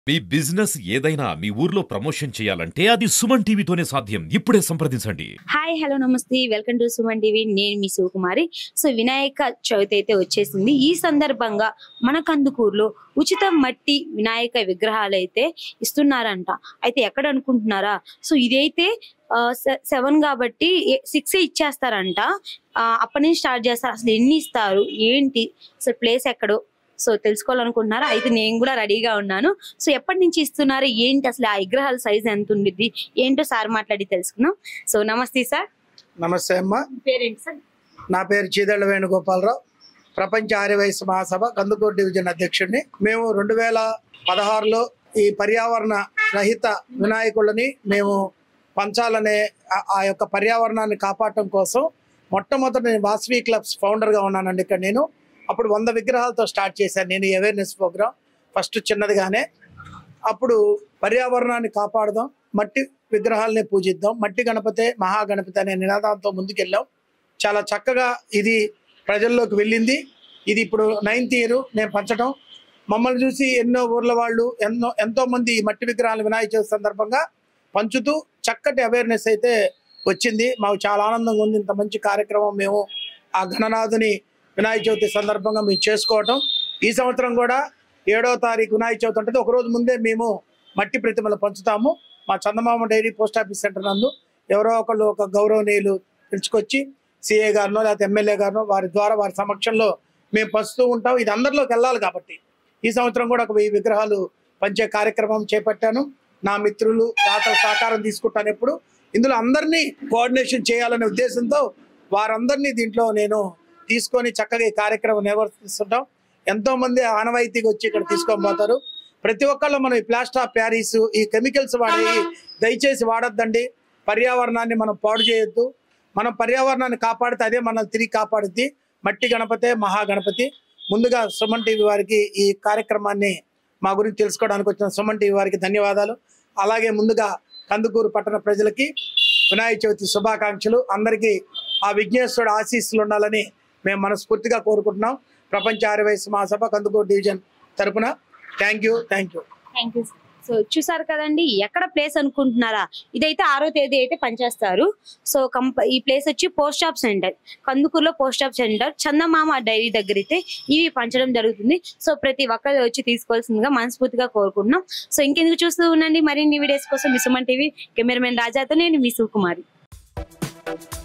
మీ business ఏదైనా మీ ఊర్లో promotion చేయాలంటే అది సుమన్ టీవీతోనే సాధ్యం. ఇప్పుడే సంప్రదించండి. హాయ్ హలో నమస్తే, వెల్కమ్ టు సుమన్ టీవీ. నేను మీ శివకుమారి. సో వినాయక చవితి అయితే వచ్చేసింది. ఈ సందర్భంగా మన కందుకూరులో ఉచిత మట్టి వినాయక విగ్రహాలు అయితే ఇస్తున్నారంట. అయితే ఎక్కడ అనుకుంటున్నారా? సో ఇదైతే 7 కాబట్టి 6 ఇచ్చేస్తారంట. అప్పటి నుంచి స్టార్ట్ చేస్తారు. అసలు ఎన్ని ఇస్తారు ఏంటి, అసలు ప్లేస్ ఎక్కడో సో తెలుసుకోవాలనుకుంటున్నారా? అయితే నేను కూడా రెడీగా ఉన్నాను. సో ఎప్పటి నుంచి ఇస్తున్నారు ఏంటి, అసలు ఆ విగ్రహాల సైజ్ ఎంత ఉండిద్ది ఏంటో సార్ మాట్లాడి తెలుసుకుందాం. సో నమస్తే సార్. నమస్తే అమ్మ. పేరేంటి సార్? నా పేరు చీదళ్ళ వేణుగోపాలరావు, ప్రపంచ ఆర్యవైశ్య మహాసభ కందుకూరు డివిజన్ అధ్యక్షుడిని. మేము 2016లో ఈ పర్యావరణ రహిత వినాయకులని మేము పంచాలనే ఆ యొక్క పర్యావరణాన్ని కాపాడటం కోసం మొట్టమొదటి నేను వాసవి క్లబ్స్ ఫౌండర్గా ఉన్నానండి. ఇక్కడ నేను అప్పుడు 100 విగ్రహాలతో స్టార్ట్ చేశాను నేను అవేర్నెస్ ప్రోగ్రామ్. ఫస్ట్ చిన్నదిగానే అప్పుడు పర్యావరణాన్ని కాపాడదాం, మట్టి విగ్రహాలనే పూజిద్దాం, మట్టి గణపతే మహాగణపతి అనే నినాదంతో ముందుకెళ్ళాం. చాలా చక్కగా ఇది ప్రజల్లోకి వెళ్ళింది. ఇది ఇప్పుడు 9th ఇయర్ నేను పంచడం. మమ్మల్ని చూసి ఎన్నో ఊర్ల వాళ్ళు ఎంతోమంది మట్టి విగ్రహాలు వినాయక చవితి సందర్భంగా పంచుతూ చక్కటి అవేర్నెస్ అయితే వచ్చింది. మాకు చాలా ఆనందంగా ఉంది. ఇంత మంచి కార్యక్రమం మేము ఆ గణనాథుని వినాయక చవితి సందర్భంగా మేము చేసుకోవటం. ఈ సంవత్సరం కూడా 7వ తారీఖు వినాయక చవితి ఉంటుంది. ఒకరోజు ముందే మేము మట్టి ప్రతిమలు పంచుతాము. మా Chandamama dairy post office centre నందు ఎవరో ఒకళ్ళు ఒక గౌరవనీయులు పిలుచుకొచ్చి సిఏ గారినో లేకపోతే ఎమ్మెల్యే గారినో వారి ద్వారా వారి సమక్షంలో మేము పంచుతూ ఉంటాం. ఇది అందరిలోకి వెళ్ళాలి కాబట్టి ఈ సంవత్సరం కూడా ఒక 1000 విగ్రహాలు పంచే కార్యక్రమం చేపట్టాను. నా మిత్రులు దాతల సహకారం తీసుకుంటాను. ఎప్పుడు ఇందులో అందరినీ కోఆర్డినేషన్ చేయాలనే ఉద్దేశంతో వారందరినీ దీంట్లో నేను తీసుకొని చక్కగా ఈ కార్యక్రమం నిర్వర్తిస్తుంటాం. ఎంతోమంది ఆనవాయితీగా వచ్చి ఇక్కడ తీసుకొని పోతారు. ప్రతి ఒక్కళ్ళు మనం ఈ ప్లాస్టర్ ఆఫ్ ప్యారిస్ ఈ కెమికల్స్ వాడేవి దయచేసి వాడొద్దండి. పర్యావరణాన్ని మనం పాడు చేయొద్దు. మనం పర్యావరణాన్ని కాపాడితే అదే మనల్ని తిరిగి కాపాడుద్ది. మట్టి గణపతే మహాగణపతి. ముందుగా సుమన్ టీవీ వారికి ఈ కార్యక్రమాన్ని మా గురించి తెలుసుకోవడానికి వచ్చిన సుమన్ టీవీ వారికి ధన్యవాదాలు. అలాగే ముందుగా కందుకూరు పట్టణ ప్రజలకి వినాయక చవితి శుభాకాంక్షలు. అందరికీ ఆ విఘ్నేశ్వరుడు ఆశీస్సులు ఉండాలని మేము మనస్ఫూర్తిగా కోరుకుంటున్నాం. ప్రపంచ ఆర్యవైశ్య మహాసభ కందుకూరు డివిజన్ తరపున థ్యాంక్ యూ. సో చూసారు కదండి, ఎక్కడ ప్లేస్ అనుకుంటున్నారా? ఇదైతే 6వ తేదీ అయితే పనిచేస్తారు. సో ఈ ప్లేస్ వచ్చి పోస్ట్ ఆఫ్ సెంటర్, కందుకూరులో post of centre Chandamama dairy దగ్గర అయితే ఇవి పంచడం జరుగుతుంది. సో ప్రతి ఒక్కరు వచ్చి తీసుకోవాల్సిందిగా మనస్ఫూర్తిగా కోరుకుంటున్నాం. సో ఇంకెందుకు చూస్తూ ఉండండి మరిన్ని వీడియోస్ కోసం మీ సుమన్ టీవీ. కెమెరామెన్ రాజాతో నేను మీ శివకుమారి.